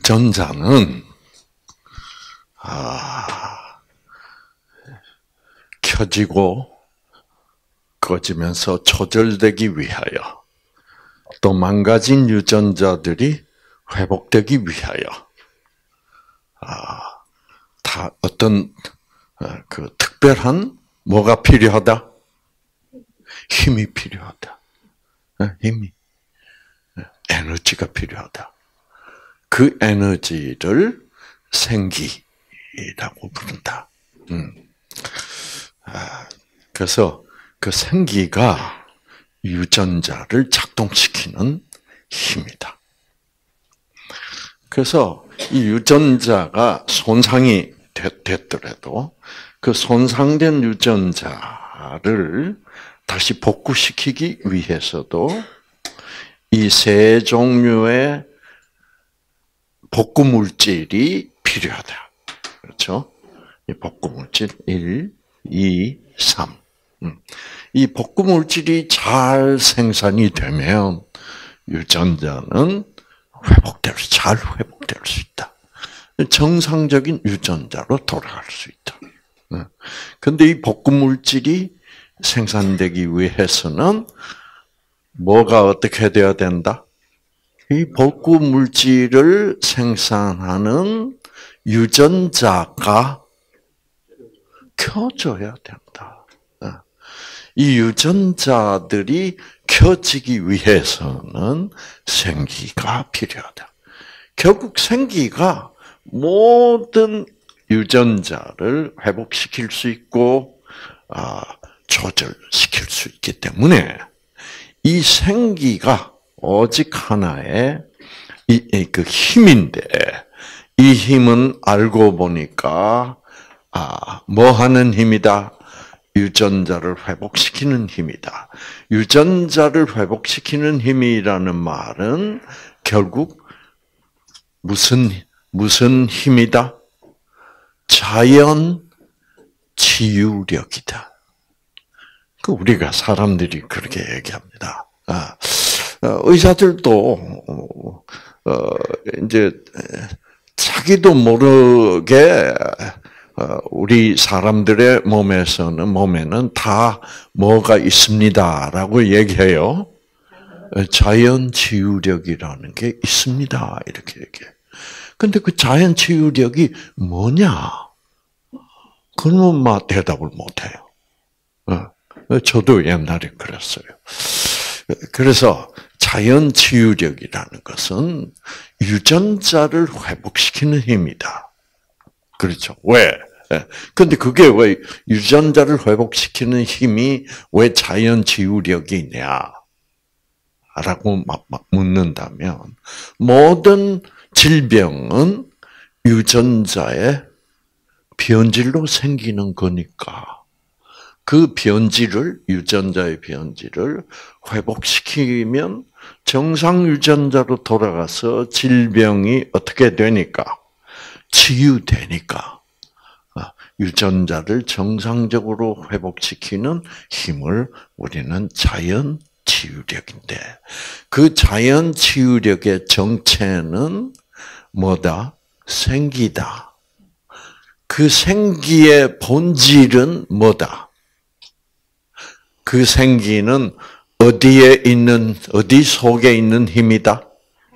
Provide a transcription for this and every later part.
유전자는 켜지고 꺼지면서 조절되기 위하여, 또 망가진 유전자들이 회복되기 위하여 다 어떤 그 특별한 뭐가 필요하다? 힘이 필요하다. 힘이, 에너지가 필요하다. 그 에너지를 생기라고 부른다. 그래서 그 생기가 유전자를 작동시키는 힘이다. 그래서 이 유전자가 손상이 됐더라도 그 손상된 유전자를 다시 복구시키기 위해서도 이 세 종류의 복구 물질이 필요하다. 그렇죠? 이 복구 물질 1, 2, 3. 이 복구 물질이 잘 생산이 되면 유전자는 잘 회복될 수 있다. 정상적인 유전자로 돌아갈 수 있다. 그런데 이 복구 물질이 생산되기 위해서는 뭐가 어떻게 돼야 된다? 이 복구 물질을 생산하는 유전자가 켜져야 된다. 이 유전자들이 켜지기 위해서는 생기가 필요하다. 결국 생기가 모든 유전자를 회복시킬 수 있고 조절시킬 수 있기 때문에 이 생기가 오직 하나의 그 힘인데, 이 힘은 알고 보니까 뭐 하는 힘이다? 유전자를 회복시키는 힘이다. 유전자를 회복시키는 힘이라는 말은 결국 무슨 힘이다? 자연 치유력이다. 우리가 사람들이 그렇게 얘기합니다. 의사들도 이제 자기도 모르게 우리 사람들의 몸에는 다 뭐가 있습니다라고 얘기해요. 자연 치유력이라는 게 있습니다. 이렇게 얘기해. 근데 그 자연 치유력이 뭐냐? 그놈 막 대답을 못해요. 저도 옛날에 그랬어요. 그래서 자연 치유력이라는 것은 유전자를 회복시키는 힘이다. 그렇죠? 왜? 근데 그게 왜 유전자를 회복시키는 힘이 왜 자연 치유력이냐? 라고 묻는다면, 모든 질병은 유전자의 변질로 생기는 거니까 그 유전자의 변질을 회복시키면 정상 유전자로 돌아가서 질병이 어떻게 되니까? 치유되니까. 유전자를 정상적으로 회복시키는 힘을 우리는 자연 치유력인데, 그 자연 치유력의 정체는 뭐다? 생기다. 그 생기의 본질은 뭐다? 그 생기는 어디 속에 있는 힘이다?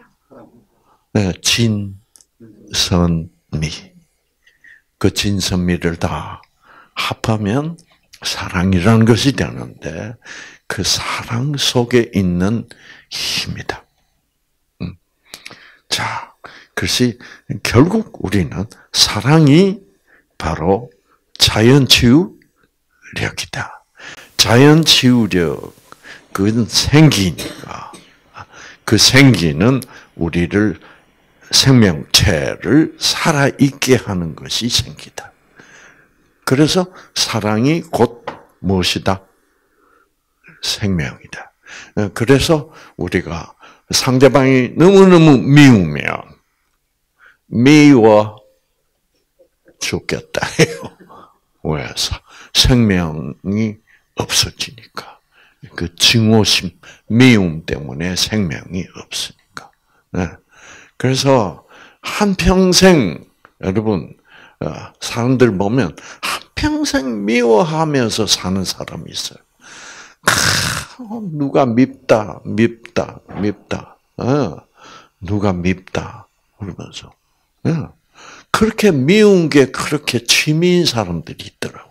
진선미. 그 진선미를 다 합하면 사랑이라는 것이 되는데, 그 사랑 속에 있는 힘이다. 자, 그것이 결국 우리는 사랑이 바로 자연치유력이다. 자연치유력, 그건 생기니까. 그 생기는 우리를, 생명체를 살아있게 하는 것이 생기다. 그래서 사랑이 곧 무엇이다? 생명이다. 그래서 우리가 상대방이 너무너무 미우면 미워 죽겠다 해요. 왜? 생명이 없어지니까. 그 증오심, 미움 때문에 생명이 없으니까. 그래서 한평생 여러분 사람들 보면 한평생 미워하면서 사는 사람이 있어요. 누가 밉다. 누가 밉다. 그러면서. 그렇게 미운 게 그렇게 취미인 사람들이 있더라고.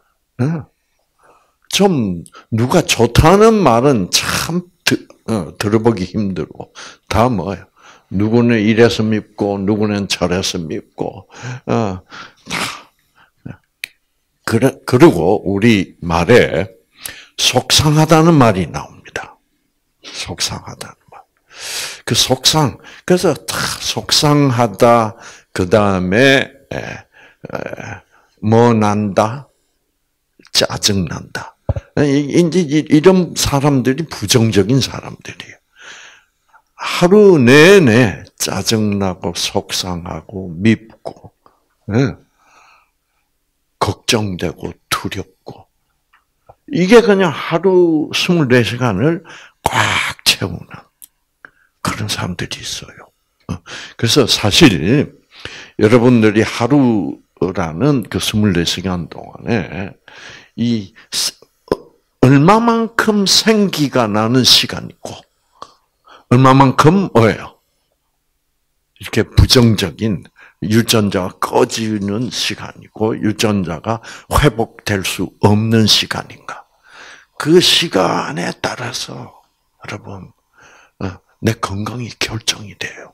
좀 누가 좋다는 말은 참 들어보기 힘들고 다 뭐예요? 누구는 이래서 밉고 누구는 저래서 밉고 그리고 우리 말에 속상하다는 말이 나옵니다. 속상하다는 말. 그래서 다 속상하다. 그 다음에 뭐 난다, 짜증 난다. 이제 이런 사람들이 부정적인 사람들이에요. 하루 내내 짜증나고 속상하고 밉고 걱정되고 두렵고 이게 그냥 하루 24시간을 꽉 채우는 그런 사람들이 있어요. 그래서 사실 여러분들이 하루라는 그 24시간 동안에 얼마만큼 생기가 나는 시간이 있고 얼마만큼 뭐예요? 이렇게 부정적인 유전자가 꺼지는 시간이고 유전자가 회복될 수 없는 시간인가? 그 시간에 따라서 여러분 내 건강이 결정이 돼요.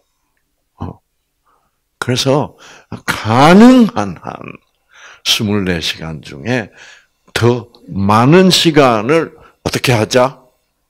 그래서 가능한 한 24시간 중에 더 많은 시간을 어떻게 하자?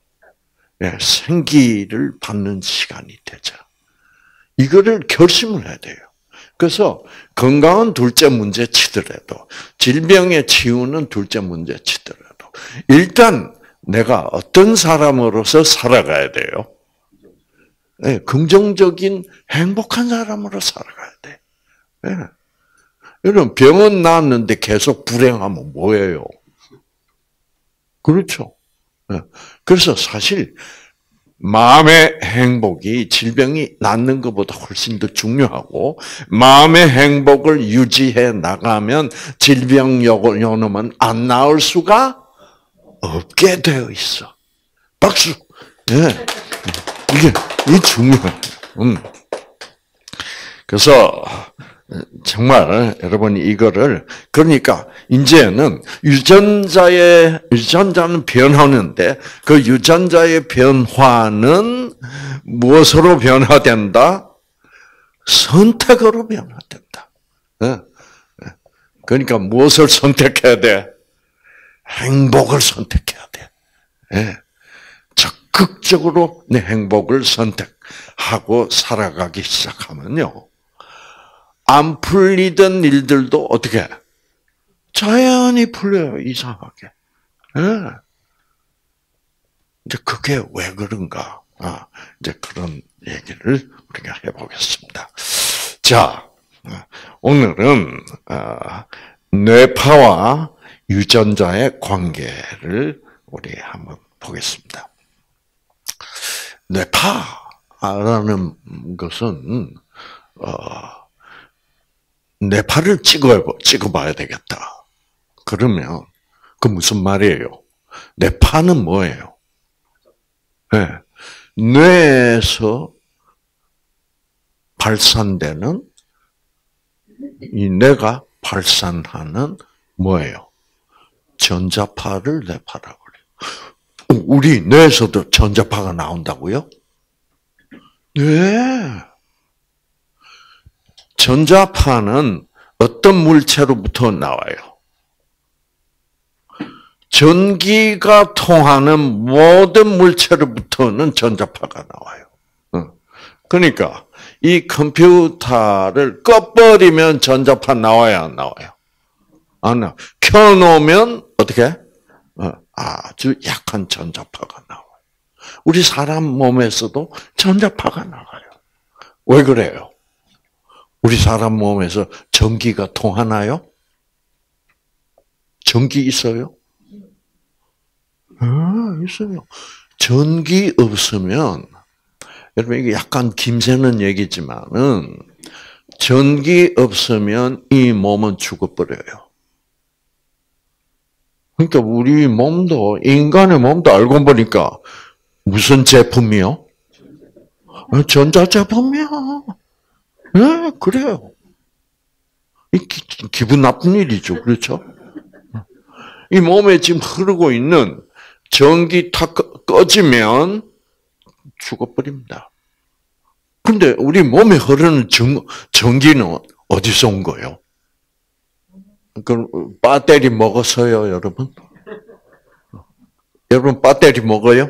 생기를 받는 시간이 되자. 이거를 결심을 해야 돼요. 그래서 건강은 둘째 문제 치더라도 질병의 치유는 둘째 문제 치더라도 일단 내가 어떤 사람으로서 살아가야 돼요? 네, 긍정적인 행복한 사람으로 살아가야 돼. 네. 여러분 병은 나았는데 계속 불행하면 뭐예요? 그렇죠. 네. 그래서 사실 마음의 행복이 질병이 낫는 것보다 훨씬 더 중요하고 마음의 행복을 유지해 나가면 질병 요놈은 안 나을 수가 없게 되어 있어. 박수. 네. 이게 중요해요. 그래서 정말 여러분이 이거를 그러니까 이제는 유전자는 변하는데 그 유전자의 변화는 무엇으로 변화된다? 선택으로 변화된다. 그러니까 무엇을 선택해야 돼? 행복을 선택해야 돼. 적극적으로 내 행복을 선택하고 살아가기 시작하면요. 안 풀리던 일들도 어떻게 자연히 풀려요. 이상하게. 이제 그게 왜 그런가? 이제 그런 얘기를 우리가 해보겠습니다. 자, 오늘은 뇌파와 유전자의 관계를 우리 한번 보겠습니다. 뇌파라는 것은 뇌파를 찍어봐야 되겠다. 그러면 그 무슨 말이에요? 뇌파는 뭐예요? 네. 뇌에서 발산되는 이 뇌가 발산하는 뭐예요? 전자파를 뇌파라고 그래요. 우리 뇌에서도 전자파가 나온다고요? 네. 전자파는 어떤 물체로부터 나와요? 전기가 통하는 모든 물체로부터는 전자파가 나와요. 그러니까 이 컴퓨터를 꺼버리면 전자파 나와야 안 나와요? 안 나와요. 켜놓으면 어떻게? 아주 약한 전자파가 나와요. 우리 사람 몸에서도 전자파가 나가요. 왜 그래요? 우리 사람 몸에서 전기가 통하나요? 전기 있어요? 있어요. 전기 없으면, 여러분, 이게 약간 김새는 얘기지만은, 전기 없으면 이 몸은 죽어버려요. 그러니까 우리 몸도, 인간의 몸도 알고 보니까 무슨 제품이요? 전자제품이야. 네, 그래요. 기분 나쁜 일이죠. 그렇죠? 이 몸에 지금 흐르고 있는 전기 다 꺼지면 죽어버립니다. 근데 우리 몸에 흐르는 전기는 어디서 온 거예요? 그 배터리 먹었어요, 여러분? 여러분 배터리 먹어요?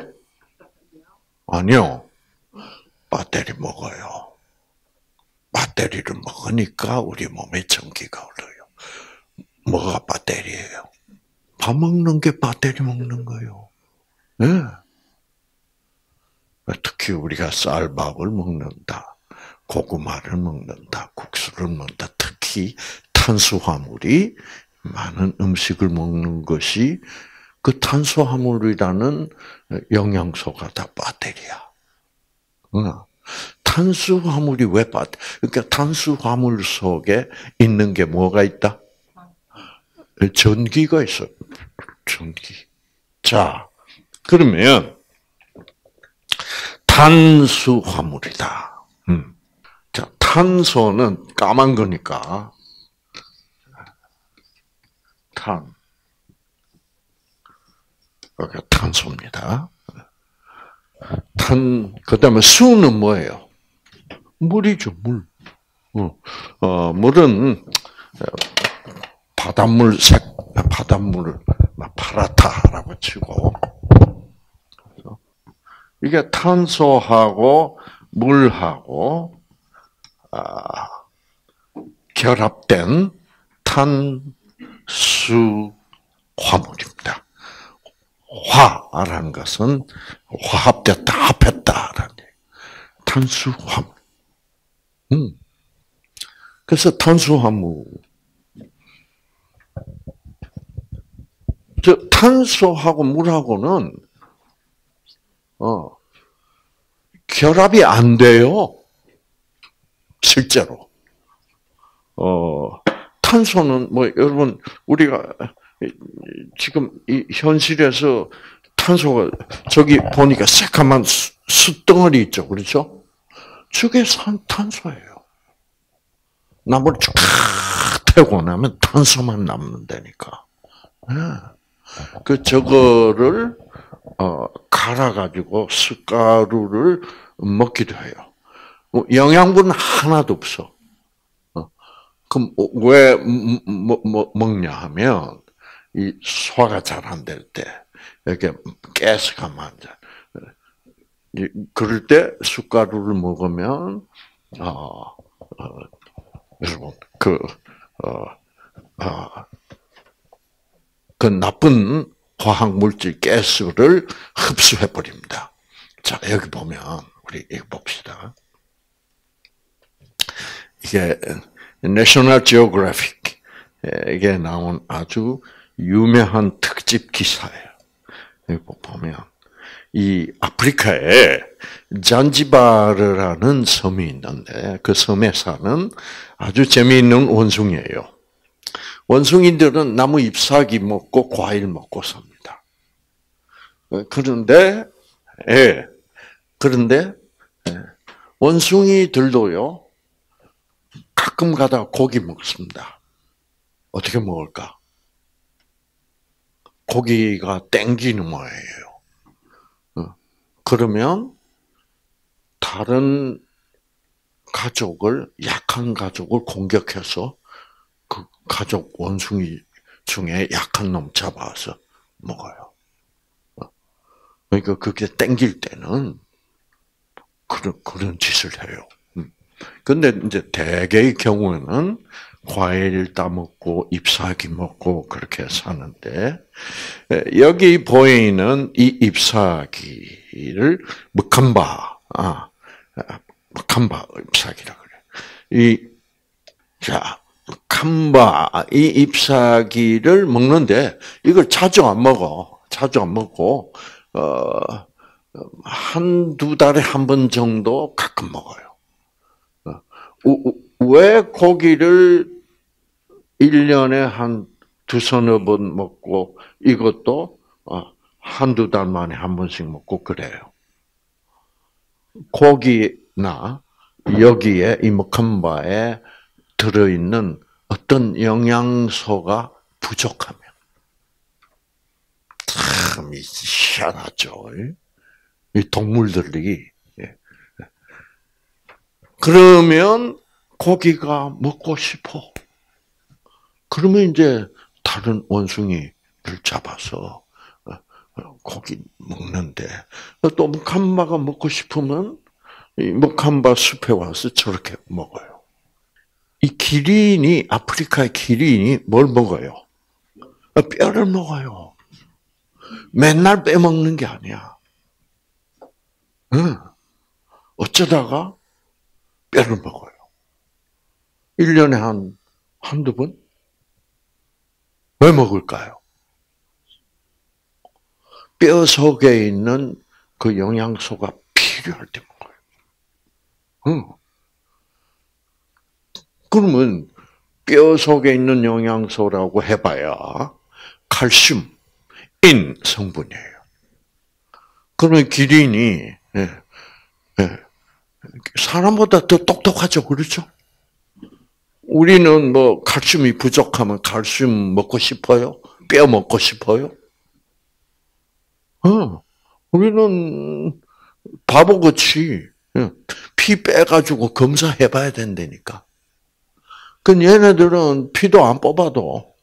아니요. 배터리 먹어요. 배터리를 먹으니까 우리 몸에 전기가 흘러요. 뭐가 배터리예요? 밥 먹는 게 배터리 먹는 거예요. 네. 특히 우리가 쌀밥을 먹는다, 고구마를 먹는다, 국수를 먹는다. 특히 탄수화물이 많은 음식을 먹는 것이 그 탄수화물이라는 영양소가 다 배터리야. 탄수화물이 왜 배터리? 그러니까 탄수화물 속에 있는 게 뭐가 있다? 전기가 있어요. 전기. 자, 그러면 탄수화물이다. 자, 탄소는 까만 거니까 여기가 탄소입니다. 그다음에 수는 뭐예요? 물이죠, 물. 물은 바닷물을 파랗다라고 치고, 이게 탄소하고 물하고 결합된 탄수화물입니다. 화라는 것은 화합됐다, 합했다라는 탄수화물. 그래서 탄수화물, 탄소하고 물하고는 결합이 안 돼요. 실제로. 탄소는 여러분 우리가 지금 이 현실에서 탄소가 저기 보니까 새까만 숯덩어리 있죠, 그렇죠? 저게 탄소예요. 나무를 쭉 태우고 나면 탄소만 남는다니까. 저거를 갈아가지고 숯가루를 먹기도 해요. 영양분 하나도 없어. 그럼 왜 먹냐 하면 이 소화가 잘 안 될 때 이렇게 가스가 많죠. 그럴 때 숯가루를 먹으면 여러분 그 나쁜 화학 물질 가스를 흡수해 버립니다. 자, 여기 보면 우리 이거 봅시다. 이게 내셔널 지오그래픽에 나온 아주 유명한 특집 기사예요. 여기 보면 이 아프리카에 잔지바르라는 섬이 있는데 그 섬에 사는 아주 재미있는 원숭이에요. 원숭이들은 나무 잎사귀 먹고 과일 먹고 삽니다. 그런데 원숭이들도요 가끔 가다가 고기 먹습니다. 어떻게 먹을까? 고기가 땡기는 모양이에요. 그러면 다른 가족을, 약한 가족을 공격해서 그 가족 원숭이 중에 약한 놈 잡아서 먹어요. 그러니까 그게 땡길 때는 그런 짓을 해요. 근데 이제 대개의 경우에는 과일 따먹고 잎사귀 먹고 그렇게 사는데 여기 보이는 이 잎사귀를 머캄바 잎사귀라 그래. 머캄바 이 잎사귀를 먹는데 이걸 자주 안 먹어. 자주 안 먹고 한두 달에 한 번 정도 가끔 먹어요. 왜 고기를 1년에 한 두서너 번 먹고 이것도 한두 달 만에 한 번씩 먹고 그래요. 고기나 여기에 이 먹한바에 들어있는 어떤 영양소가 부족하면 참 희한하죠. 이 동물들이. 그러면 고기가 먹고 싶어. 그러면 이제 다른 원숭이를 잡아서 고기 먹는데 또 먹한바가 먹고 싶으면 이 먹한바 숲에 와서 저렇게 먹어요. 이 기린이 아프리카의 기린이 뭘 먹어요? 뼈를 먹어요. 맨날 빼먹는 게 아니야. 응. 어쩌다가 뼈를 먹어요. 1년에 한두 번? 왜 먹을까요? 뼈 속에 있는 그 영양소가 필요할 때 먹어요. 응. 그러면 뼈 속에 있는 영양소라고 해봐야 칼슘, 인 성분이에요. 그러면 기린이 사람보다 더 똑똑하죠, 그렇죠? 우리는 뭐 칼슘이 부족하면 칼슘 먹고 싶어요? 뼈 먹고 싶어요? 우리는 바보같이 피 빼가지고 검사해봐야 된다니까. 그 얘네들은 피도 안 뽑아도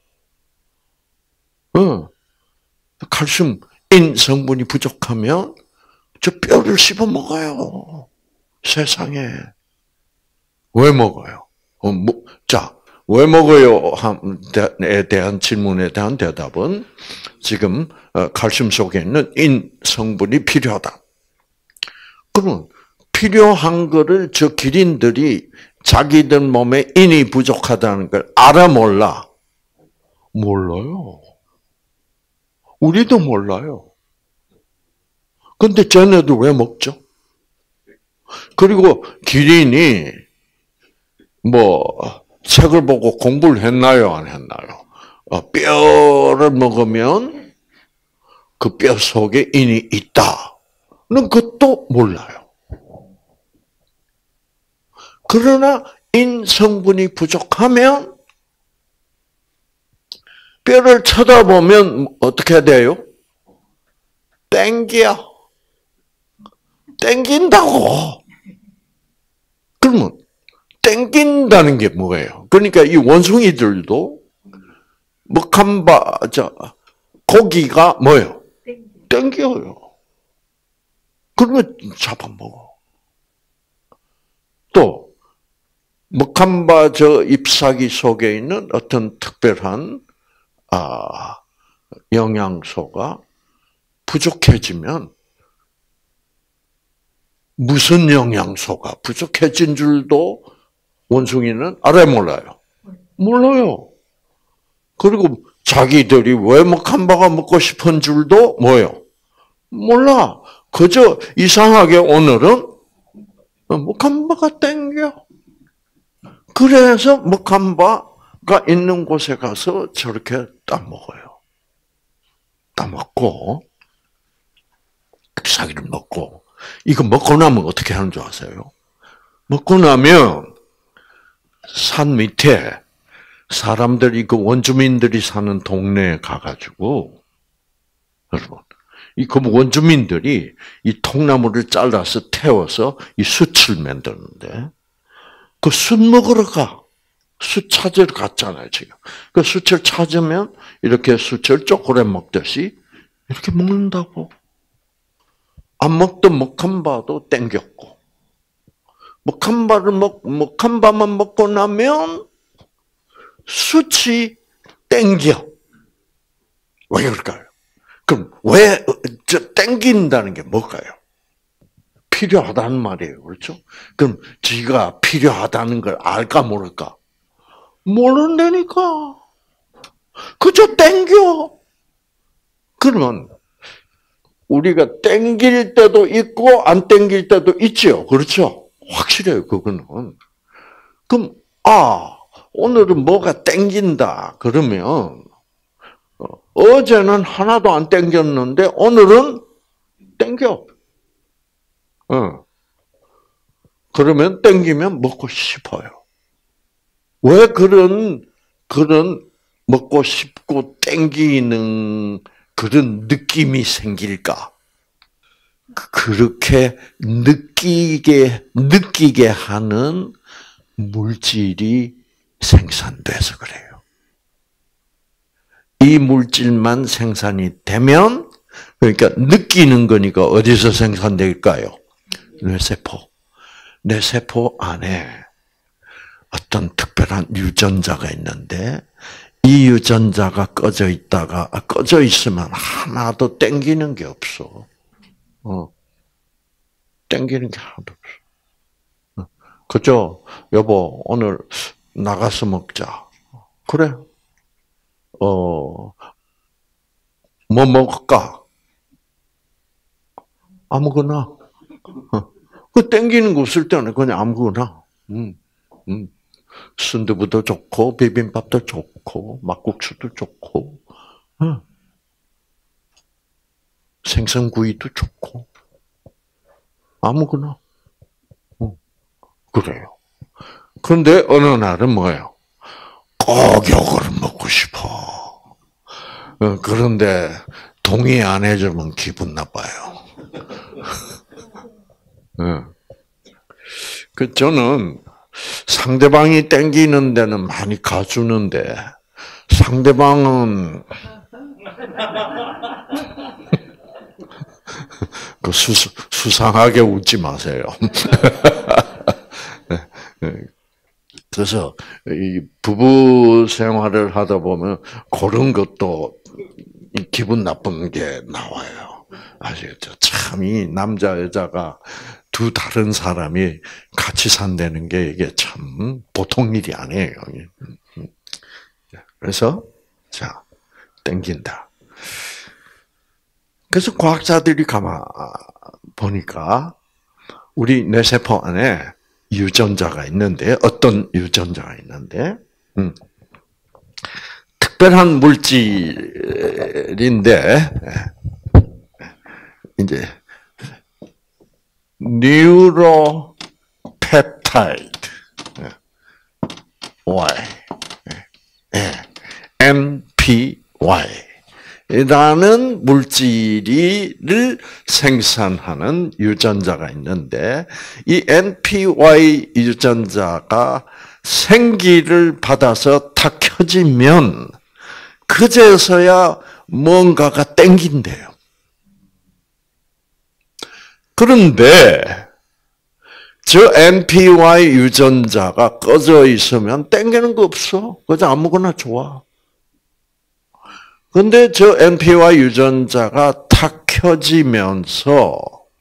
칼슘, 인 성분이 부족하면 저 뼈를 씹어 먹어요. 세상에. 왜 먹어요? 자, 왜 먹어요? 에 대한 질문에 대한 대답은 지금 칼슘 속에 있는 인 성분이 필요하다. 그러면 필요한 거를 저 기린들이 자기들 몸에 인이 부족하다는 걸 알아 몰라? 몰라요. 우리도 몰라요. 근데 쟤네들 왜 먹죠? 그리고 기린이 책을 보고 공부를 했나요? 안 했나요? 뼈를 먹으면 그 뼈 속에 인이 있다는 것도 몰라요. 그러나 인 성분이 부족하면 뼈를 쳐다보면 어떻게 돼요? 땡긴다고. 그러면 땡긴다는 게 뭐예요? 그러니까 이 원숭이들도 고기가 뭐예요? 땡겨요. 그러면 잡아먹어. 또 먹한바 잎사귀 속에 있는 어떤 특별한 영양소가 부족해지면 무슨 영양소가 부족해진 줄도 원숭이는 알아요, 몰라요? 몰라요. 그리고 자기들이 왜 먹한바가 먹고 싶은 줄도 뭐예요? 몰라. 그저 이상하게 오늘은 먹한바가 땡겨. 그래서 먹한바가 있는 곳에 가서 저렇게 따먹어요. 따먹고 잎사귀를 먹고 이거 먹고 나면 어떻게 하는 줄 아세요? 먹고 나면 산 밑에 사람들이 그 원주민들이 사는 동네에 가가지고 여러분 그 원주민들이 이 통나무를 잘라서 태워서 이 숯을 만드는데 그 숯 먹으러 가. 숯 찾으러 갔잖아요, 지금. 그 숯을 찾으면 이렇게 숯을 초콜릿 먹듯이 이렇게 먹는다고. 안 먹던 먹한바도 땡겼고. 먹한바만 먹고 나면 숯이 땡겨. 왜 그럴까요? 그럼 왜 땡긴다는 게 뭘까요? 필요하다는 말이에요. 그렇죠? 그럼 지가 필요하다는 걸 알까 모를까? 모른다니까. 그저 땡겨. 그러면 우리가 땡길 때도 있고 안 땡길 때도 있죠. 그렇죠? 확실해요. 그거는. 그럼 오늘은 뭐가 땡긴다. 그러면, 어제는 하나도 안 땡겼는데, 오늘은 땡겨. 그러면 땡기면 먹고 싶어요. 왜 그런 먹고 싶고 땡기는 그런 느낌이 생길까? 그렇게 느끼게 하는 물질이 생산돼서 그래요. 이 물질만 생산이 되면, 그러니까 느끼는 거니까 어디서 생산될까요? 뇌세포. 뇌세포 안에 어떤 특별한 유전자가 있는데, 이 유전자가 꺼져 있으면 하나도 땡기는 게 없어. 땡기는 게 하나도 없어. 그죠? 여보, 오늘 나가서 먹자. 그래. 뭐 먹을까? 아무거나. 그 땡기는 거 없을 때는 그냥 아무거나. 순두부도 좋고, 비빔밥도 좋고, 막국수도 좋고, 생선구이도 좋고, 아무거나. 그래요. 그런데 어느 날은 뭐예요? 꼭 요거를 먹고 싶어. 그런데 동의 안 해주면 기분 나빠요. 저는 상대방이 땡기는 데는 많이 가주는데 상대방은 그 수상하게 웃지 마세요. 그래서 이 부부 생활을 하다 보면 그런 것도 기분 나쁜 게 나와요. 아시겠죠? 참 이 남자 여자가 두 다른 사람이 같이 산다는 게 이게 참 보통 일이 아니에요. 그래서 자 땡긴다. 그래서 과학자들이 보니까 우리 뇌세포 안에 유전자가 있는데 어떤 유전자가 있는데 특별한 물질인데 이제 뉴로펩타이드 Y NPY 이라는 물질을 생산하는 유전자가 있는데 이 NPY 유전자가 생기를 받아서 탁 켜지면 그제서야 뭔가가 땡긴대요. 그런데 저 NPY 유전자가 꺼져 있으면 땡기는 거 없어. 그저 아무거나 좋아. 근데 저 NPY 유전자가 탁 켜지면서,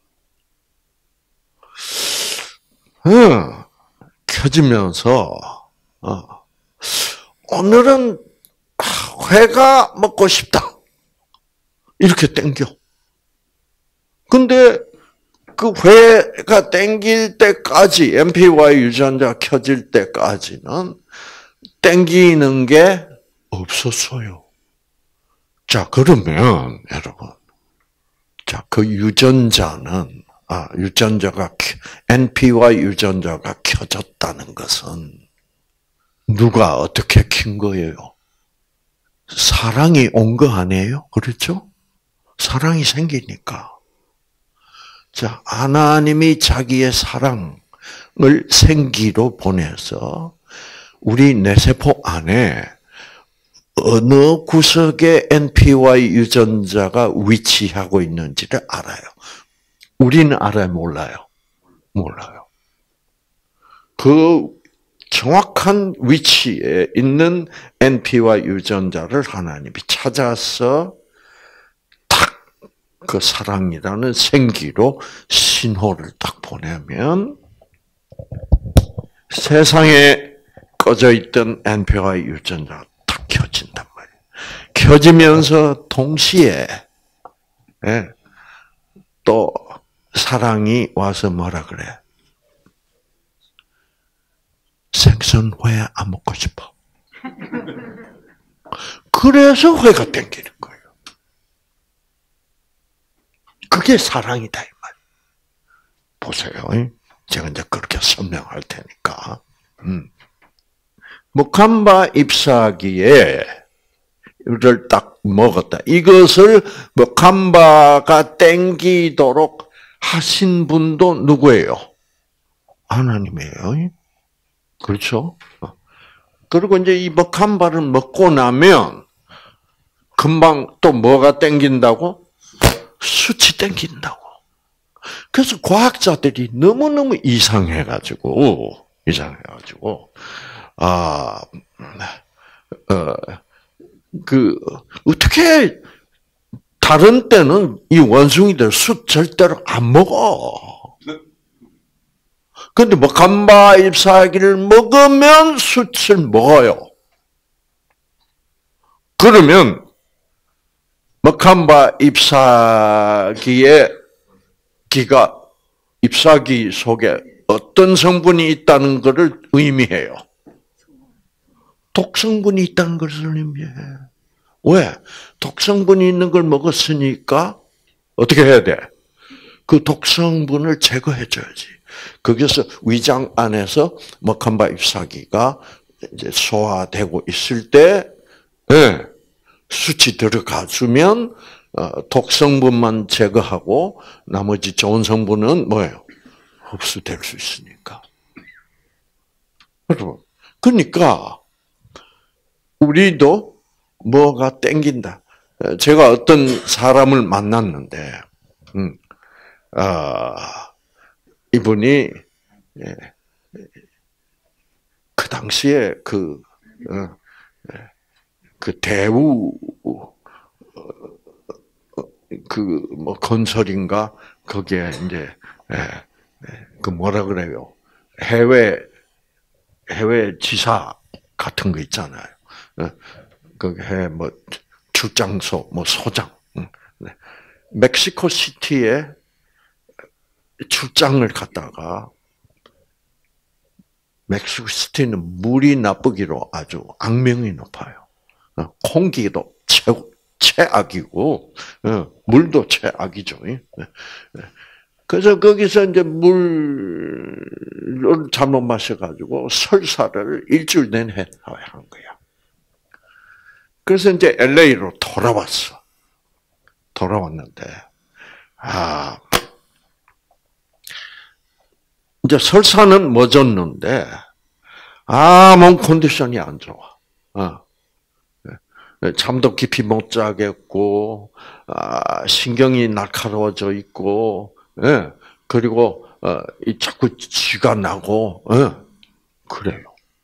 오늘은 회가 먹고 싶다. 이렇게 땡겨. 근데 그 회가 땡길 때까지, NPY 유전자가 켜질 때까지는 땡기는 게 없었어요. 자, 그러면, 여러분. 자, 그 NPY 유전자가 켜졌다는 것은 누가 어떻게 킨 거예요? 사랑이 온 거 아니에요? 그렇죠? 사랑이 생기니까. 자, 하나님이 자기의 사랑을 생기로 보내서 우리 뇌세포 안에 어느 구석에 NPY 유전자가 위치하고 있는지를 알아요. 우리는 알아요, 몰라요? 몰라요. 그 정확한 위치에 있는 NPY 유전자를 하나님이 찾아서 딱 그 사랑이라는 생기로 신호를 딱 보내면 세상에 꺼져 있던 NPY 유전자가 딱 켜진단 말이에요. 켜지면서 동시에 또 사랑이 와서 뭐라 그래? 생선회 안 먹고 싶어. 그래서 회가 땡기는 거예요. 그게 사랑이다 이 말. 보세요. 제가 이제 그렇게 설명할 테니까. 모캄바 잎사귀에 이를 딱 먹었다. 이것을 모캄바가 땡기도록 하신 분도 누구예요? 하나님이에요. 그렇죠? 그리고 이제 이 모캄바를 먹고 나면 금방 또 뭐가 땡긴다고? 숯이 땡긴다고. 그래서 과학자들이 너무너무 이상해가지고, 어떻게, 다른 때는 이 원숭이들 숯 절대로 안 먹어. 근데 모캄바 잎사귀를 먹으면 숯을 먹어요. 그러면, 모캄바 잎사귀의 잎사귀 속에 어떤 성분이 있다는 것을 의미해요? 독성분이 있다는 것을 의미해요. 왜? 독성분이 있는 걸 먹었으니까 어떻게 해야 돼? 그 독성분을 제거해줘야지. 거기서 위장 안에서 모캄바 잎사귀가 이제 소화되고 있을 때, 숯이 들어가주면 독성분만 제거하고 나머지 좋은 성분은 뭐예요? 흡수될 수 있으니까. 여러분, 그러니까 우리도 뭐가 땡긴다. 제가 어떤 사람을 만났는데, 이분이 그 당시에 그 대우 뭐 건설인가 거기에 이제 그 뭐라 그래요? 해외 지사 같은 거 있잖아요. 거기 뭐 출장소 뭐 소장. 멕시코 시티에 출장을 갔다가 멕시코 시티는 물이 나쁘기로 아주 악명이 높아요. 공기도 최악이고 물도 최악이죠. 그래서 거기서 이제 물을 잘못 마셔가지고 설사를 일주일 내내 한 거야. 그래서 이제 LA로 돌아왔는데, 이제 설사는 멎었는데, 몸 컨디션이 안 좋아. 잠도 깊이 못 자겠고, 신경이 날카로워져 있고, 그리고, 자꾸 쥐가 나고, 그래요.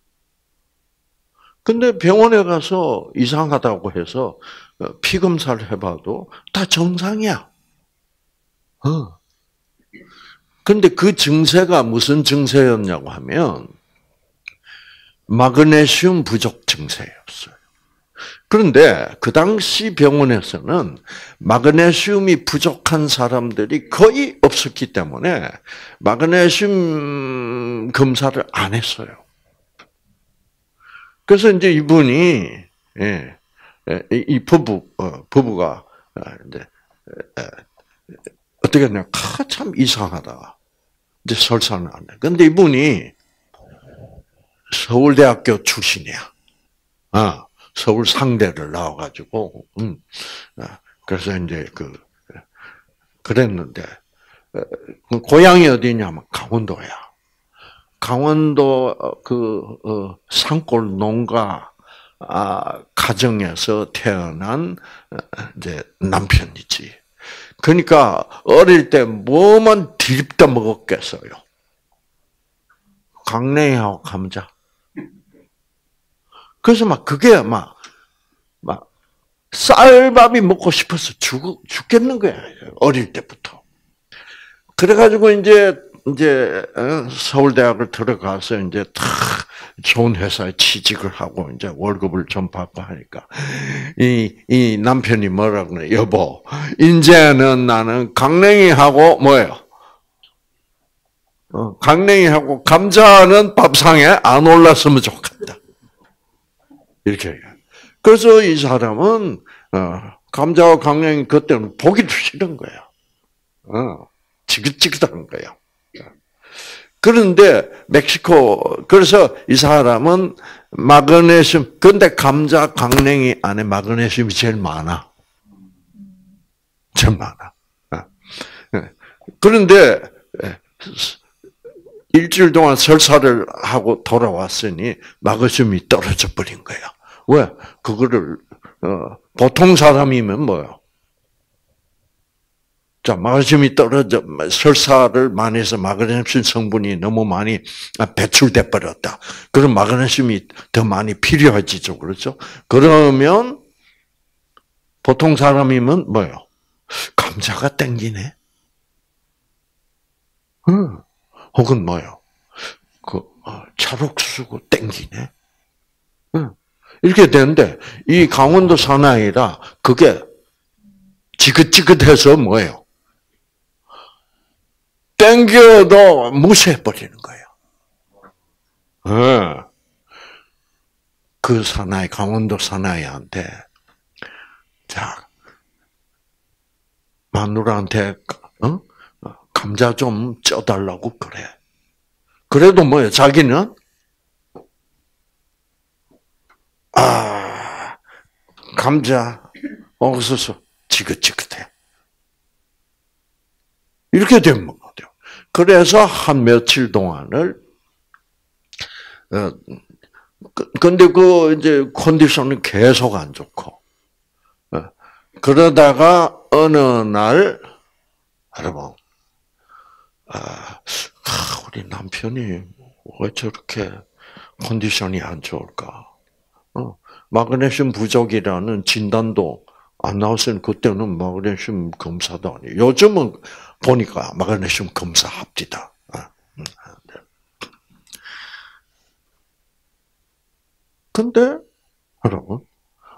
근데 병원에 가서 이상하다고 해서 피 검사를 해봐도 다 정상이야. 근데 그 증세가 무슨 증세였냐고 하면, 마그네슘 부족 증세였어요. 그런데 그 당시 병원에서는 마그네슘이 부족한 사람들이 거의 없었기 때문에 마그네슘 검사를 안 했어요. 그래서 이제 이분이 이 부부가 이제 어떻게 했냐, 참 이상하다. 이제 설사는 안 해. 근데 이분이 서울대학교 출신이야. 서울 상대를 나와가지고, 그래서 이제 그랬는데, 고향이 어디냐면 강원도야. 강원도 산골 농가 가정에서 태어난 이제 남편이지. 그러니까 어릴 때 뭐만 뒤집다 먹었겠어요. 강냉이하고 감자. 그래서 그게 쌀밥이 먹고 싶어서 죽겠는 거야. 어릴 때부터. 그래가지고 이제 서울대학을 들어가서 이제 좋은 회사에 취직을 하고 이제 월급을 좀 받고 하니까 이 남편이 뭐라 그래? 여보, 이제는 나는 강냉이하고 뭐예요? 강냉이하고 감자는 밥상에 안 올랐으면 좋겠다. 이렇게 얘기해요. 그래서 이 사람은 감자와 강냉이 그때는 보기도 싫은 거야. 지긋지긋한 거야. 그런데 그래서 이 사람은 마그네슘, 근데 감자, 강냉이 안에 마그네슘이 제일 많아. 제일 많아. 그런데 일주일 동안 설사를 하고 돌아왔으니 마그네슘이 떨어져 버린 거야. 왜? 그거를 보통 사람이면 뭐요? 자, 마그네슘이 설사를 많이 해서 마그네슘 성분이 너무 많이 배출돼 버렸다. 그럼 마그네슘이 더 많이 필요해지죠. 그렇죠? 그러면 보통 사람이면 뭐요? 감자가 땡기네. 혹은 뭐요? 찰옥수수 땡기네. 이렇게 되는데 이 강원도 사나이라 그게 지긋지긋해서 뭐예요? 땡겨도 무시해버리는 거예요. 그 사나이, 강원도 사나이한테, 자, 마누라한테, 감자 좀 쪄달라고 그래. 그래도 뭐예요? 자기는, 감자, 옥수수, 지긋지긋해. 이렇게 되면 뭐 돼요. 그래서 한 며칠 동안을 근데 이제 컨디션은 계속 안 좋고 그러다가 어느 날 여러분 우리 남편이 왜 저렇게 컨디션이 안 좋을까? 마그네슘 부족이라는 진단도 안 나왔으니 그때는 마그네슘 검사도 아니에요. 요즘은 보니까 마그네슘 검사 합디다. 근데 여러분,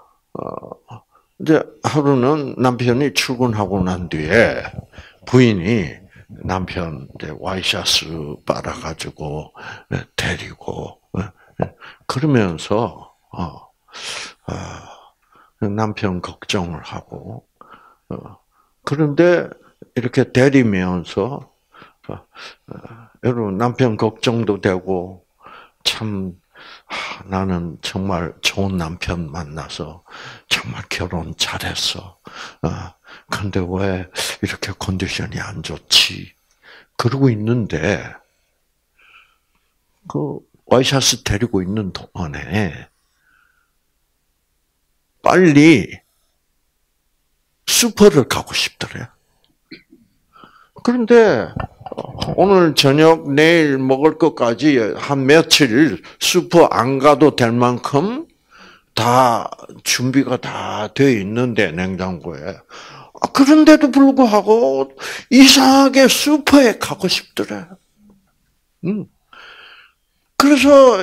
이제 하루는 남편이 출근하고 난 뒤에 부인이 남편 이제 와이셔츠 빨아가지고 데리고 그러면서 남편 걱정을 하고 그런데 이렇게 데리면서 여러분 남편 걱정도 되고 참 나는 정말 좋은 남편 만나서 정말 결혼 잘했어. 근데 왜 이렇게 컨디션이 안 좋지? 그러고 있는데 그 와이셔츠 데리고 있는 동안에 빨리 슈퍼를 가고 싶더래. 그런데 오늘 저녁 내일 먹을 것까지 한 며칠 슈퍼 안 가도 될 만큼 다 준비가 다 되어 있는데 냉장고에. 그런데도 불구하고 이상하게 슈퍼에 가고 싶더래. 그래서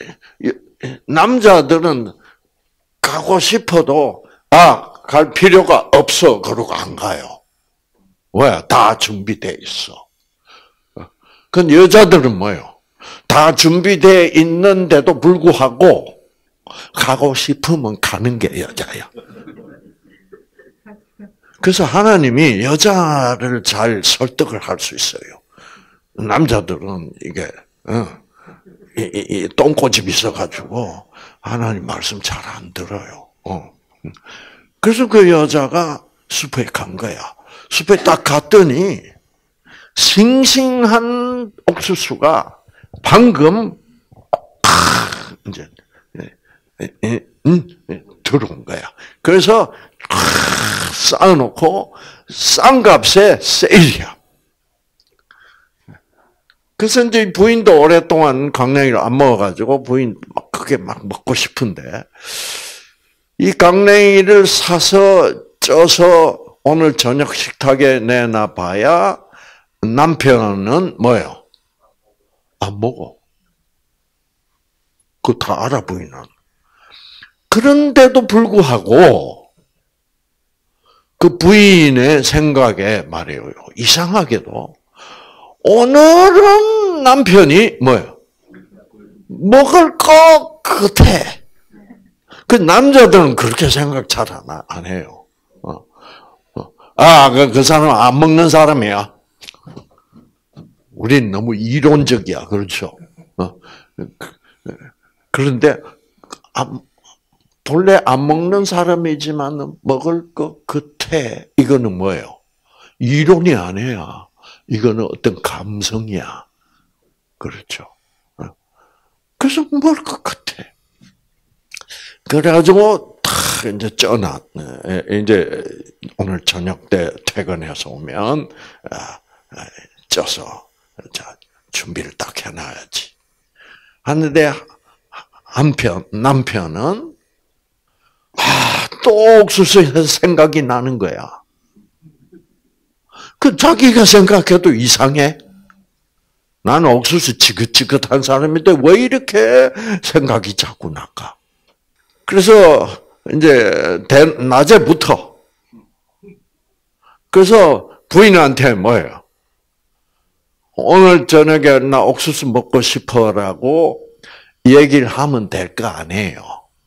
남자들은 가고 싶어도 갈 필요가 없어 그러고 안 가요. 왜? 다 준비돼 있어. 그 여자들은 뭐예요? 다 준비돼 있는데도 불구하고 가고 싶으면 가는 게 여자야. 그래서 하나님이 여자를 잘 설득을 할 수 있어요. 남자들은 이게 이 똥꼬집 있어가지고 하나님 말씀 잘 안 들어요. 그래서 그 여자가 숲에 간 거야. 숲에 딱 갔더니 싱싱한 옥수수가 방금 이제 들어온 거야. 그래서 쌓아놓고 싼 값에 세일이야. 그래서 이제 부인도 오랫동안 강냉이를 안 먹어가지고 부인 막 크게 막 먹고 싶은데 이 강냉이를 사서 쪄서 오늘 저녁 식탁에 내놔봐야 남편은 뭐예요? 안 먹어. 그거 다 알아 부인은. 그런데도 불구하고 그 부인의 생각에 말이에요. 이상하게도 오늘은 남편이 뭐예요? 먹을 것 같아. 그 남자들은 그렇게 생각 잘 안 해요. 그 사람은 안 먹는 사람이야. 우린 너무 이론적이야. 그렇죠? 그런데, 본래 안 먹는 사람이지만 먹을 것 같아. 이거는 뭐예요? 이론이 아니야. 이거는 어떤 감성이야. 그렇죠? 그래서 먹을 것 같아. 그래가지고 탁 이제 쪄놨. 이제 오늘 저녁 때 퇴근해서 오면 쪄서 자 준비를 딱 해놔야지. 하는데 남편은 또 옥수수에서 생각이 나는 거야. 그 자기가 생각해도 이상해. 나는 옥수수 지긋지긋한 사람인데 왜 이렇게 생각이 자꾸 날까? 그래서 이제 낮에부터 그래서 부인한테 뭐예요? 오늘 저녁에 나 옥수수 먹고 싶어라고 얘기를 하면 될 거 아니에요.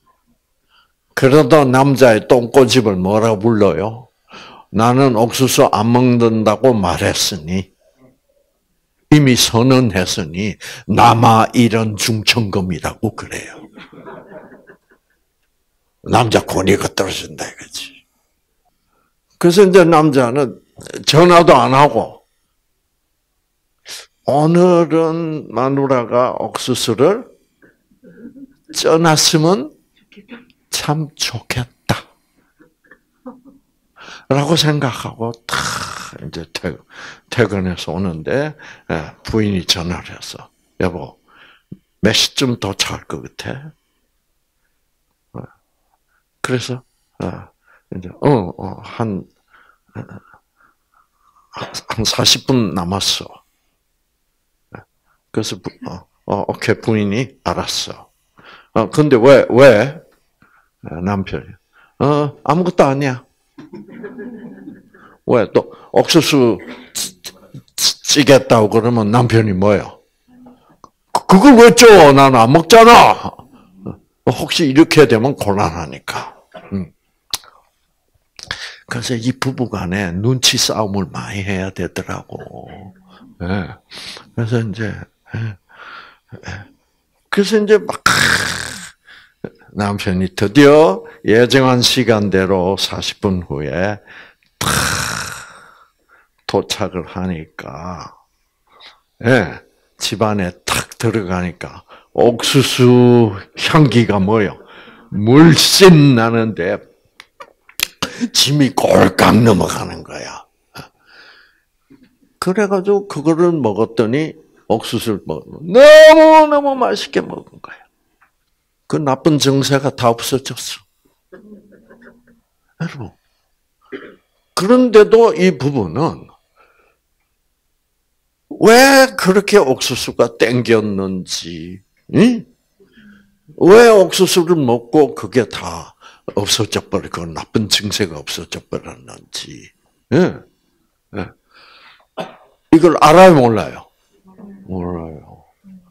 그러다 남자의 똥꼬집을 뭐라고 불러요? 나는 옥수수 안 먹는다고 말했으니 이미 선언했으니 남아 이런 중천금이라고 그래요. 남자 권위가 떨어진다 이거지. 그래서 이제 남자는 전화도 안 하고 오늘은 마누라가 옥수수를 쪄놨으면 참 좋겠다. 라고 생각하고 탁 이제 퇴근해서 오는데 부인이 전화를 했어. 여보, 몇 시쯤 도착할 것 같아? 그래서 이제 한 40분 남았어. 그래서 오케이 부인이 알았어. 근데 왜 남편이 아무것도 아니야. 왜 또 옥수수 찌겠다고 그러면 남편이 뭐예요? 그걸 왜 쪄? 나는 안 먹잖아. 혹시 이렇게 되면 곤란하니까. 그래서 이 부부간에 눈치 싸움을 많이 해야 되더라고. 그래서 이제 막 남편이 드디어 예정한 시간대로 40분 후에 탁 도착을 하니까, 집안에 탁 들어가니까 옥수수 향기가 뭐요? 물씬 나는데 침이 꼴깍 넘어가는 거야. 그래가지고 그거를 먹었더니 옥수수를 너무 맛있게 먹은 거야. 그 나쁜 정세가 다 없어졌어. 여러분. 그런데도 이 부부는 왜 그렇게 옥수수가 땡겼는지, 응? 왜 옥수수를 먹고 그게 다 없어져 버리고 나쁜 증세가 없어져 버렸는지, 이걸 알아요, 몰라요? 몰라요.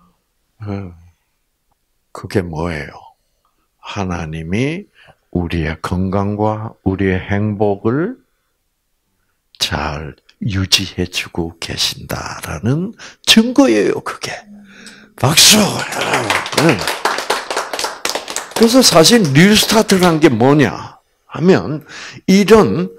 그게 뭐예요? 하나님이 우리의 건강과 우리의 행복을 잘 유지해주고 계신다라는 증거예요, 그게. 박수! 그래서 사실 뉴스타트라는 게 뭐냐 하면 이런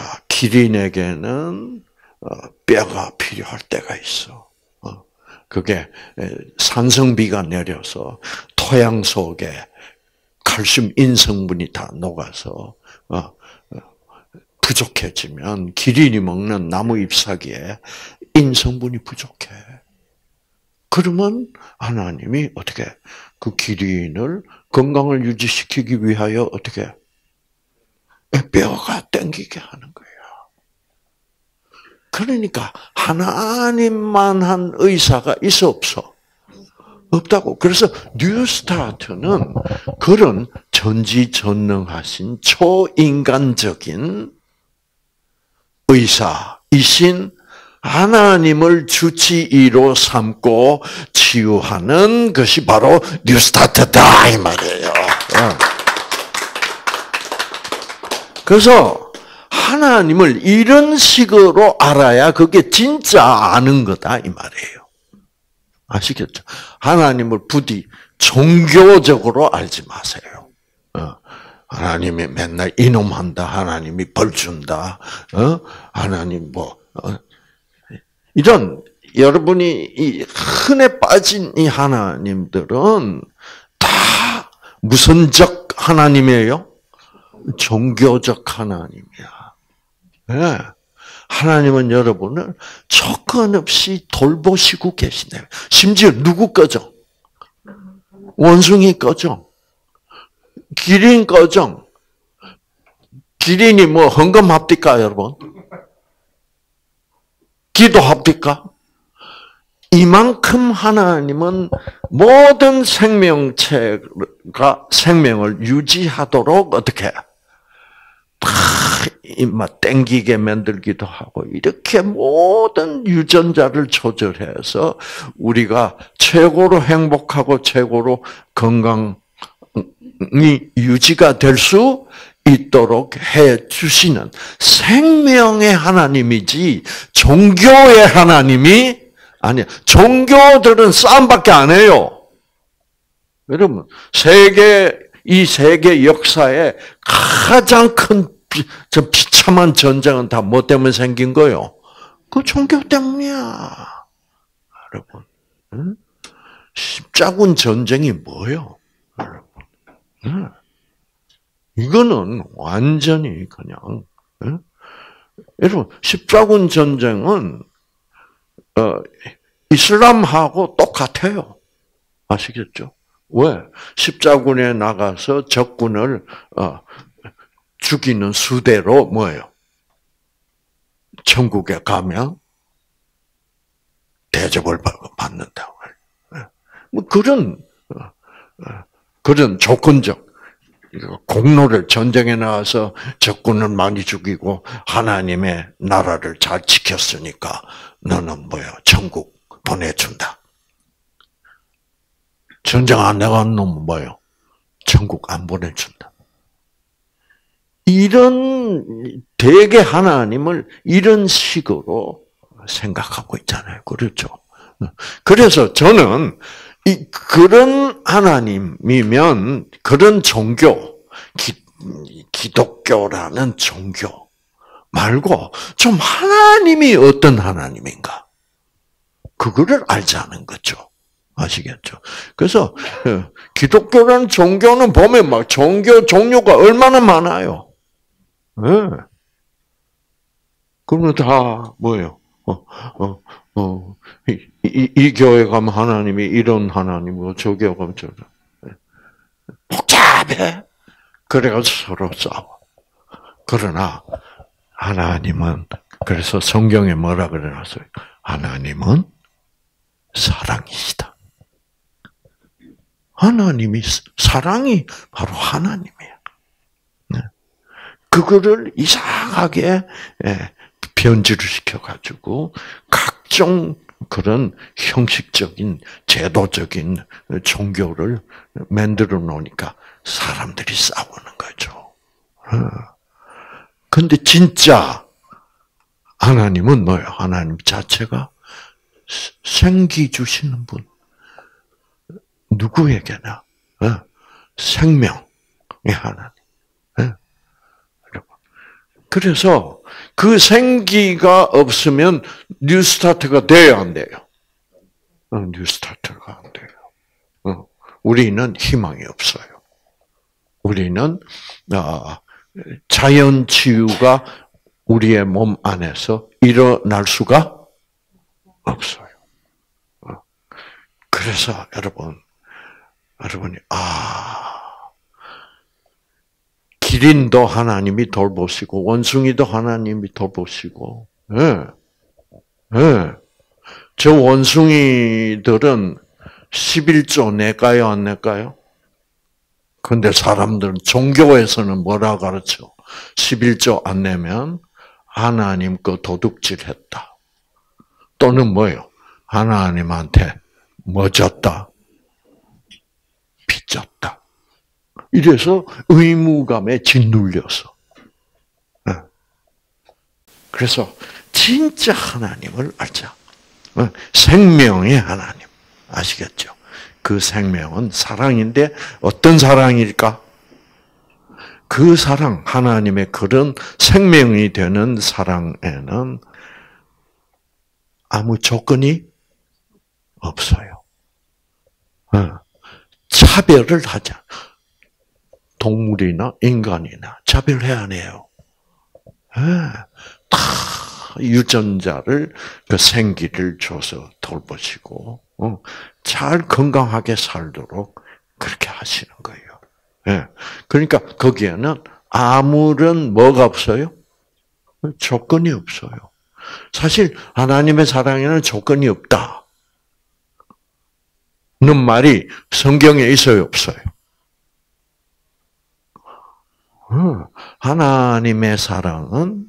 기린에게는 뼈가 필요할 때가 있어. 그게 산성비가 내려서 토양 속에 칼슘 인성분이 다 녹아서 부족해지면 기린이 먹는 나무 잎사귀에 인성분이 부족해. 그러면 하나님이 어떻게 그 기린을 건강을 유지시키기 위하여 어떻게 뼈가 땡기게 하는 거예요. 그러니까 하나님만 한 의사가 있어 없어? 없다고. 그래서 뉴스타트는 그런 전지전능하신 초인간적인 의사이신 하나님을 주치의로 삼고 치유하는 것이 바로 뉴스타트다 이 말이에요. 그래서 하나님을 이런 식으로 알아야 그게 진짜 아는 거다 이 말이에요. 아시겠죠? 하나님을 부디 종교적으로 알지 마세요. 하나님이 맨날 이놈한다, 하나님이 벌 준다, 하나님 이런 여러분이 이 흔해 빠진 이 하나님들은 다 무슨 적 하나님이에요? 종교적 하나님이야. 네. 하나님은 여러분을 조건 없이 돌보시고 계시네요. 심지어 누구 거죠? 원숭이 거죠. 기린 거죠. 기린이 뭐 헌금합니까, 여러분? 기도합니까? 이만큼 하나님은 모든 생명체가 생명을 유지하도록 어떻게 입맛 땡기게 만들기도 하고 이렇게 모든 유전자를 조절해서 우리가 최고로 행복하고 최고로 건강이 유지가 될 수 있도록 해 주시는 생명의 하나님이지 종교의 하나님이 아니야. 종교들은 싸움밖에 안 해요. 여러분, 이 세계 역사에 가장 큰 비참한 전쟁은 다 뭐 때문에 생긴 거요? 그 종교 때문이야. 여러분, 응? 십자군 전쟁이 뭐예요? 여러분, 응? 이거는 완전히 그냥, 응? 여러분, 십자군 전쟁은 이슬람하고 똑같아요. 아시겠죠? 왜? 십자군에 나가서 적군을 죽이는 수대로 뭐예요? 천국에 가면 대접을 받는다고. 뭐 그런 조건적 공로를 전쟁에 나와서 적군을 많이 죽이고 하나님의 나라를 잘 지켰으니까 너는 뭐야? 천국 보내준다. 전쟁 안 나간 놈은 뭐예요? 천국 안 보내준다. 이런 대개 하나님을 이런 식으로 생각하고 있잖아요. 그렇죠? 그래서 저는 그런 하나님이면 그런 종교, 기독교라는 종교 말고 좀 하나님이 어떤 하나님인가 그거를 알자는 거죠. 아시겠죠? 그래서 기독교라는 종교는 보면 막 종교 종류가 얼마나 많아요. 네. 그러면 다 뭐예요? 이 교회 가면 하나님이 이런 하나님이고 저 교회 가면 저 복잡해. 그래가지고 서로 싸워. 그러나 하나님은 그래서 성경에 뭐라 그래놨어요? 하나님은 사랑이시다. 하나님이 사랑이 바로 하나님이에요. 네. 그거를 이상하게 변질을 시켜가지고 각종 그런 형식적인 제도적인 종교를 만들어 놓으니까 사람들이 싸우는 거죠. 근데 진짜 하나님은 뭐예요? 하나님 자체가 생기 주시는 분. 누구에게나 생명의 하나님. 그래서 그 생기가 없으면 뉴스타트가 돼야 안 돼요. 뉴스타트가 안 돼요. 우리는 희망이 없어요. 우리는 자연 치유가 우리의 몸 안에서 일어날 수가 없어요. 그래서 여러분이 기린도 하나님이 돌보시고 원숭이도 하나님이 돌보시고, 예, 예. 저 원숭이들은 11조 낼까요, 안 낼까요? 근데 사람들은 종교에서는 뭐라 가르쳐? 11조 안 내면 하나님 거 도둑질했다. 또는 뭐예요? 하나님한테 뭐 졌다? 빚졌다. 이래서 의무감에 짓눌려서. 그래서 진짜 하나님을 알자. 생명의 하나님. 아시겠죠? 그 생명은 사랑인데 어떤 사랑일까? 그 사랑, 하나님의 그런 생명이 되는 사랑에는 아무 조건이 없어요. 차별을 하자. 동물이나 인간이나 차별해야 안 해요. 다 유전자를 그 생기를 줘서 돌보시고 잘 건강하게 살도록 그렇게 하시는 거예요. 그러니까 거기에는 아무런 뭐가 없어요? 조건이 없어요. 사실 하나님의 사랑에는 조건이 없다. 는 말이 성경에 있어요, 없어요? 하나님의 사랑은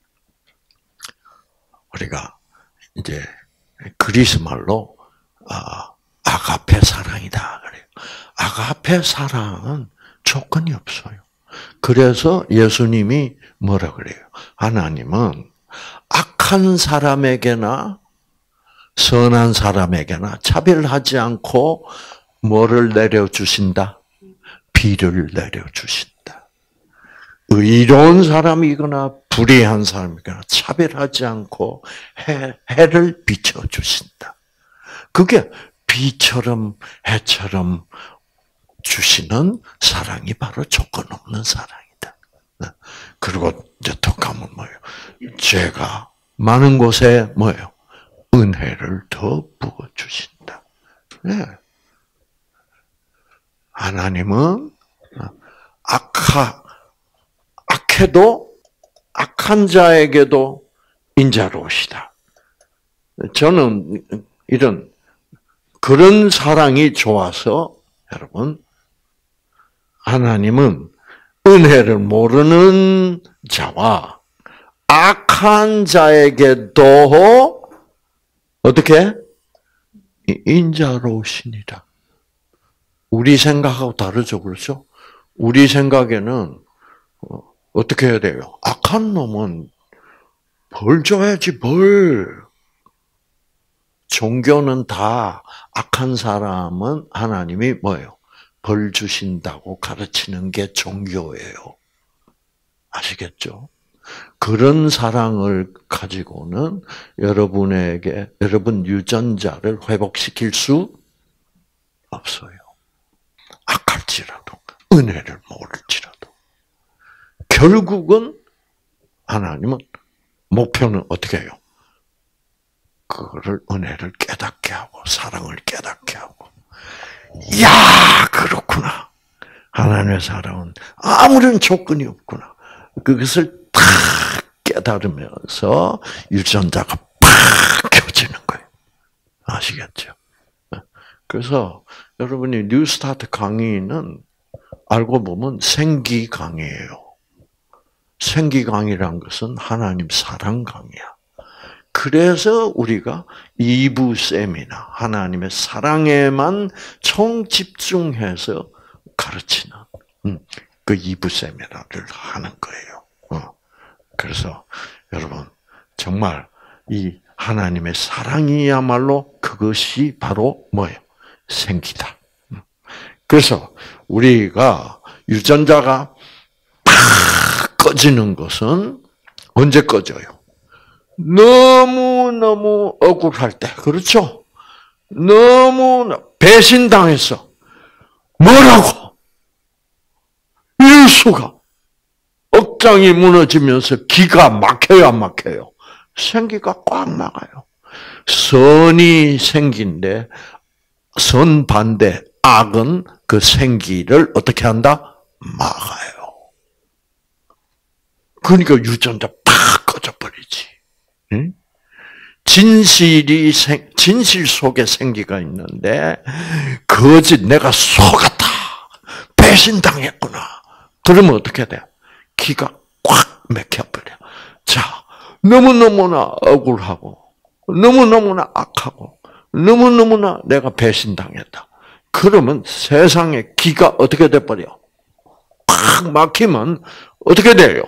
우리가 이제 그리스 말로 아가페 사랑이다 그래요. 아가페 사랑은 조건이 없어요. 그래서 예수님이 뭐라 그래요? 하나님은 악한 사람에게나 선한 사람에게나 차별하지 않고 뭐를 내려주신다? 비를 내려주신다. 의로운 사람이거나 불의한 사람이거나 차별하지 않고 해를 비춰주신다. 그게 비처럼 해처럼 주시는 사랑이 바로 조건 없는 사랑이다. 그리고 이제 더 가면 뭐예요? 죄가 많은 곳에 뭐예요? 은혜를 더 부어주신다. 네. 하나님은 악해도 악한 자에게도 인자로우시다. 저는 그런 사랑이 좋아서 여러분 하나님은 은혜를 모르는 자와 악한 자에게도 어떻게? 인자로우시니라. 우리 생각하고 다르죠, 그렇죠? 우리 생각에는 어떻게 해야 돼요? 악한 놈은 벌 줘야지, 벌. 종교는 다 악한 사람은 하나님이 뭐예요? 벌 주신다고 가르치는 게 종교예요. 아시겠죠? 그런 사랑을 가지고는 여러분 유전자를 회복시킬 수 없어요. 악할지라도, 은혜를 모를지라도. 결국은 하나님은 목표는 어떻게 해요? 그거를 은혜를 깨닫게 하고 사랑을 깨닫게 하고 야 그렇구나. 하나님의 사랑은 아무런 조건이 없구나. 그것을 탁 깨달으면서 유전자가 팍 켜지는 거예요. 아시겠죠? 그래서 여러분이 뉴스타트 강의는 알고 보면 생기 강의예요. 생기 강의란 것은 하나님 사랑 강의야. 그래서 우리가 2부 세미나, 하나님의 사랑에만 총집중해서 가르치는 그 2부 세미나를 하는 거예요. 그래서 여러분 정말 이 하나님의 사랑이야말로 그것이 바로 뭐예요? 생기다. 그래서 우리가 유전자가 팍 꺼지는 것은 언제 꺼져요? 너무너무 억울할 때, 그렇죠? 너무 배신당했어. 뭐라고? 이럴 수가. 억장이 무너지면서 기가 막혀요, 안 막혀요? 생기가 꽉 막아요. 선이 생긴데, 선 반대, 악은 그 생기를 어떻게 한다? 막아요. 그러니까 유전자 팍 꺼져버리지. 진실 속에 생기가 있는데, 거짓, 내가 속았다. 배신당했구나. 그러면 어떻게 돼? 기가 꽉 막혀버려. 자, 너무너무나 억울하고, 너무너무나 악하고 너무너무나 내가 배신당했다. 그러면 세상의 기가 어떻게 돼버려? 팍 막히면 어떻게 돼요?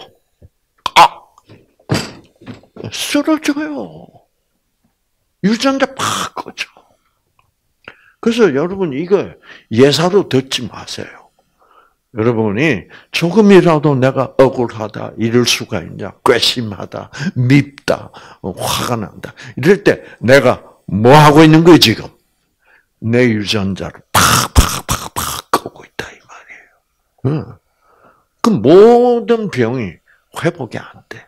쓰러져요. 유전자 팍 꺼져. 그래서 여러분 이거 예사로 듣지 마세요. 여러분이 조금이라도 내가 억울하다, 이럴 수가 있냐, 괘씸하다, 밉다, 화가 난다. 이럴 때 내가 뭐 하고 있는 거예요, 지금? 내 유전자를 팍팍팍팍 끄고 있다, 이 말이에요. 그 모든 병이 회복이 안 돼.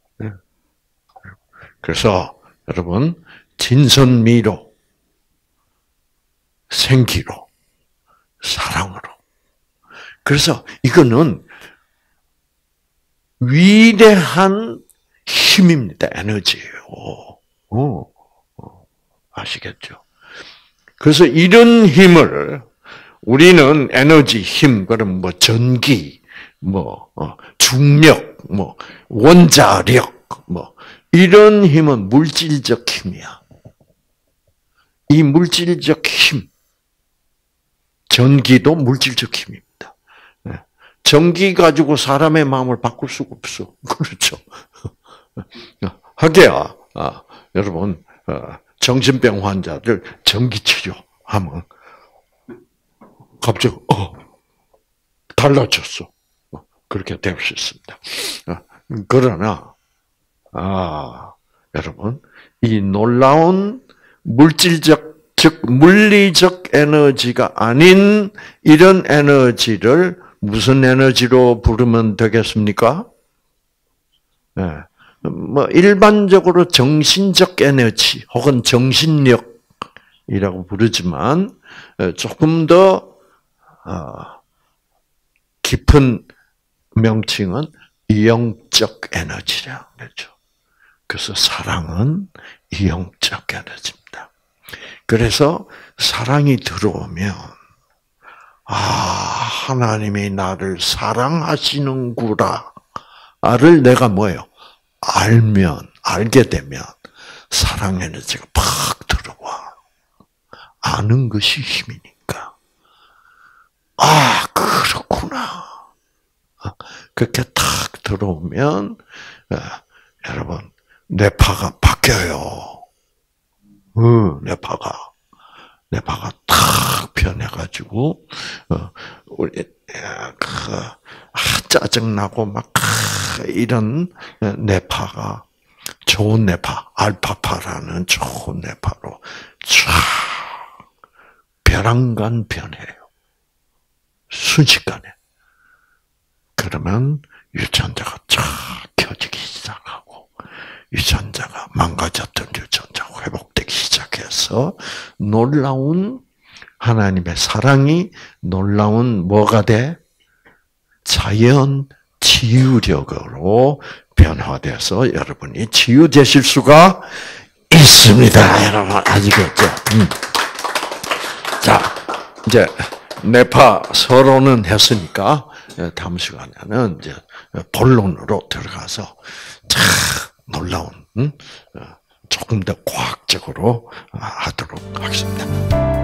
그래서 여러분, 진선미로, 생기로, 사랑으로. 그래서 이거는 위대한 힘입니다. 에너지예요. 아시겠죠? 그래서 이런 힘을 우리는 에너지, 힘, 그럼 뭐 전기, 뭐 중력, 뭐 원자력, 뭐 이런 힘은 물질적 힘이야. 이 물질적 힘, 전기도 물질적 힘입니다. 전기 가지고 사람의 마음을 바꿀 수가 없어. 그렇죠? 하게야, 여러분, 정신병 환자들 전기 치료하면 갑자기 달라졌어. 그렇게 될 수 있습니다. 그러나 여러분, 이 놀라운 물질적, 즉 물리적 에너지가 아닌 이런 에너지를 무슨 에너지로 부르면 되겠습니까? 네. 뭐 일반적으로 정신적 에너지 혹은 정신력이라고 부르지만 조금 더 깊은 명칭은 이영적 에너지라는 거죠. 그래서 사랑은 이영적 에너지입니다. 그래서 사랑이 들어오면 하나님이 나를 사랑하시는구나를 내가 뭐예요? 알게 되면 사랑 에너지가 팍 들어와. 아는 것이 힘이니까. 그렇구나. 그렇게 탁 들어오면 여러분 뇌파가 바뀌어요. 뇌파가 탁 변해가지고 우리 짜증나고 막 이런 뇌파가 좋은 뇌파, 알파파라는 좋은 뇌파로 쫙 벼랑간 변해요. 순식간에. 그러면 유전자가 쫙 켜지기 시작하고 유전자가 망가졌던 유전자가 회복되기 시작해서 놀라운 하나님의 사랑이 놀라운 뭐가 돼? 자연 치유력으로 변화돼서 여러분이 치유되실 수가 있습니다. 여러분 아시겠죠? 자, 이제 뇌파 서론은 했으니까 다음 시간에는 이제 본론으로 들어가서 참 놀라운 조금 더 과학적으로 하도록 하겠습니다.